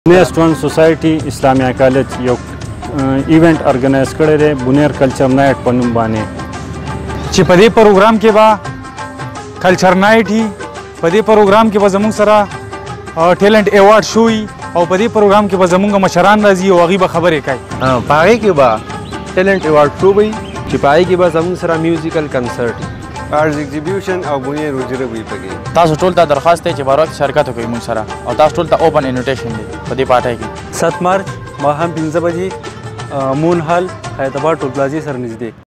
بونیر سټوډنټ سوسایټي اسلامیه کالج یو ایونت ارګنایز کړی دی بونیر کلچر نایټ په نوم باندې چې په دې پروګرام کې به کلچر نایټ وي په دې پروګرام کې به زموږ سره ټیلنټ ایوارډ شو وي او په دې پروګرام کې به زموږ مشران راځي او هغوی به خبرې کوي په هغې کې به ټیلنټ ایوارډ شو وي چې په هغې کې به زموږ سره میوزیکل کنسرټ وي آرټس ایگزیبیوشن او بونیر حجره وي پکې تاسو ټول ته درخواست دی چې باروا کې شرکت وکړئ موږ سره او تاسو ټول ته اوپن انویټیشن دی په دې پارټۍ کې 7 مارچ ماښام 5 بجې مون هال حیدرآباد ټول پلازې سره نږدې